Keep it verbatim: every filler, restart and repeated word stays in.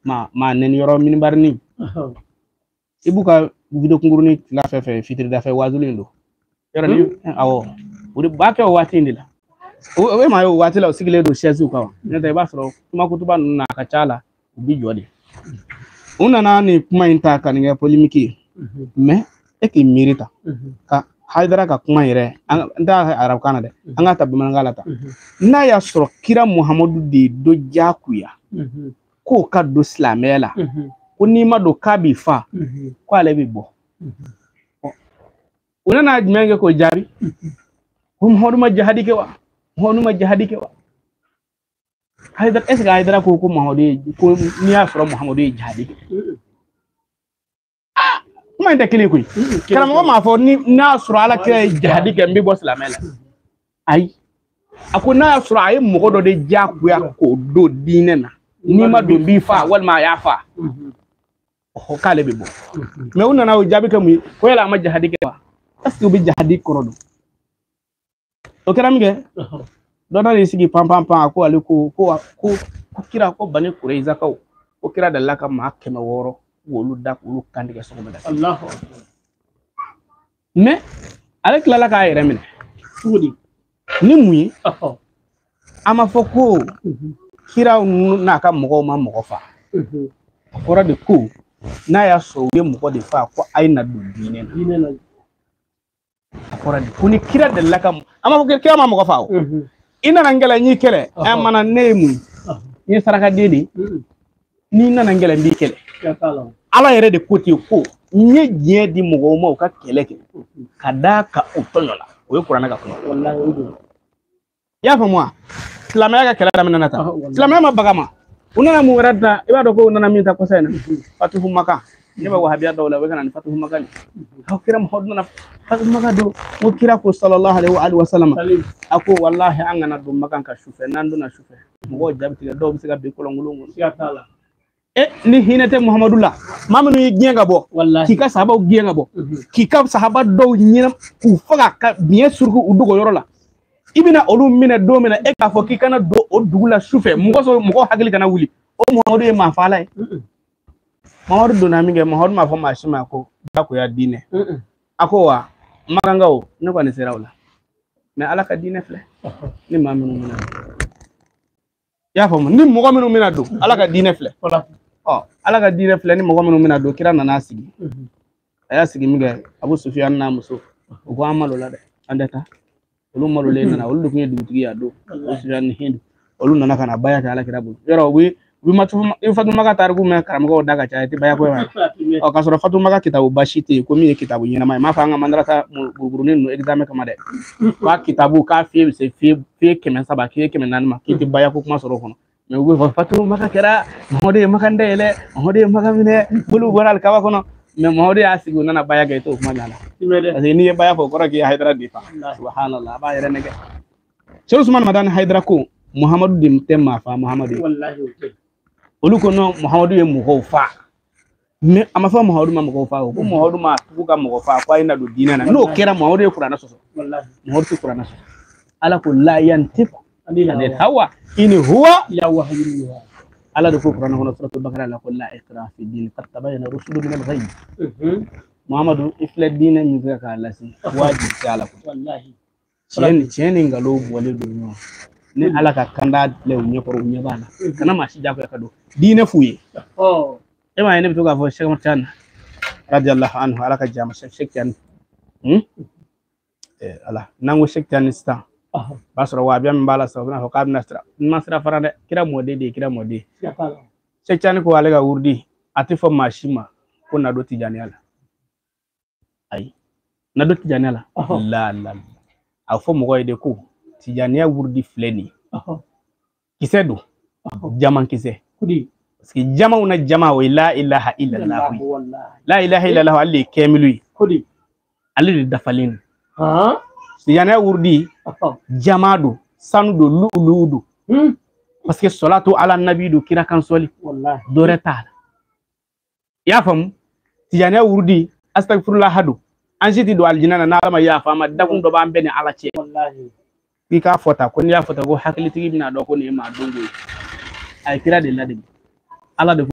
ma ma nen yoro min barni ibuka video kunguruni la fe fe fitri da fe wazulindo yoro ni awo uri ba ke wati ndila we ma yo wati la sigile do shezu ka ne da ba soro kuma kutuba na ka chala ubi jodi una na ni kuma inta kan nge polimiki me e ki mirita ka haidara ka kuma yere nda arab kana de anga tabi mangala ta na ya soro kira muhammadu de do jakuya ko ka do islamela ko ni ma do kabi fa ko ale bi bo una na menge ko jabi hum hoduma jahadi ke wa honuma jahadi ke wa haidara eska haidara ko ko muhammadu ko ni ya soro muhammadu jahadi kuma inta kili kuy karam ko ma fo ni na sura ala ke jahadi ke mbi bo islamela ay ako na sura ay mo ko do de jaku ya ko do dinena ni ma do bi fa wal ma ya fa o kale bi bo me wona na o jabi ke mu ko yala ma jahadi ke wa aski bi jahadi ko do o karam ge do na sigi pam pam pam ko ali ko ko ko kira ko bani kureiza ko ko kira da laka ma kema woro wolu dak wolu kandige sogo da Allah mais avec la la ka yere min fudi ni muyi ama foko kira na ka mogo ma mogo fa fora de ko na ya so we mogo de fa ko ay na du dine na fora de kuni kira de la ka ama foko kira ma mogo fa o ina na ngela ni kele amana nemu ni saraka dede ni na ngela mbi kele ala yere de koti ko nye je di mogo mo ka keleke kada ka utonola o Qur'an ka ko wallahi ya fa moi islamaya ka kala da minata islamaya ma bagama unana mu radda ibado ko unana min ta ko sayna fatuhu maka ne ba wahabiya dawla we kana fatuhu maka ni ha kira muhammad fatuhu maka do mo kira ko sallallahu alaihi wa alihi wasallam ako wallahi an ngana do maka ka shufe nan do na shufe mo jabti do bi siga be ko ngulungu ya taala e ni hinete muhammadullah mamanu yigenga bo wallahi kika sahaba gienga bo kika sahaba do nyina ku faga ka bien surku udugo yoro la ibina olu mina do mina e ka fo kika na do odugula shufe mugo so mugo hagli kana wuli o muhammadu e ma fala e muhammadu do na minge muhammadu ma fo ma shima ko ba ko ya dine ako wa maganga o ne ko ne serawla mais alaka dine fle ni mamanu mina ya fo ni mugo minu mina do alaka dine fle oh ala ka dire flani mo gomenu mina do kira nana sigi aya sigi miga Abu Sufyan na muso ko amalo la de andata olu malo le nana olu kunye dugutigi ya do Abu Sufyan ni hindu olu nana kana baya ta ala kira bu yoro wi wi matu in fatu maka targu me karamgo daga cha ti baya ko ma o ka soro fatu maka kitabu bashite ko mi kitabu nyina mai ma fa nga mandrasa burburuni no examen kama de ba kitabu ka fi se fi fi kemen saba ki kemen nan ma kiti baya ko kuma soro kono me go fatu maka kera mohode maka ndele mohode maka mine bulu boral kawa kono me mohode asigu nana baya ga to kuma nana ase ni baya fo kora ki haidara difa subhanallah ba yere nege Cheikh Usman Madan haidara ko muhammadu dim temma fa muhammadu wallahi olu ko no muhammadu e mu ho fa me ama fa muhammadu ma mu ho fa ko muhammadu ma ku ka mu ho fa ko ina do dinana no kera muhammadu e qur'ana so wallahi muhammadu qur'ana so ala ko la yantiku anil hawa in huwa ya wahyu ala do qur'ana hono suratul baqara la qul la ikraha fi din qad tabayyana rushdu min al-ghayy muhammadu ifla dina ni ka la si waji ala ko wallahi chen chen ngalo wole do no ni ala ka kanda le unye ko unye bana kana ma shi jako yakado dina fuye oh e ma ene bituga fo Sheikh Martan radiyallahu anhu ala ka jama Sheikh Tan hm eh ala nango Sheikh Tan sta basro wa biam bala so na ko kabna stra masra farande kira mode de kira mode Sheikh Tan ko wale ga wurdi ati fo mashima ko na do tijani ala ay na do tijani ala la la a fo mo goyde ko tijani ya wurdi fleni kisedu jaman kise kudi parce que jama una jama wa la ilaha illa allah la ilaha illa allah alli kemilu kudi alli dafalin ha tijani ya wurdi jamadu sanudo luuludu hmm parce que salatu ala nabi do kira kan soli wallahi dore ta ya fam tijani ya wurdi astaghfirullah hadu anjiti do aljinana na ma ya fama dagun do ba mbene ala ce wallahi kika fota ko ni ya fota go hakili tigi bina do ko ni ma dongo ay kira de lade ala de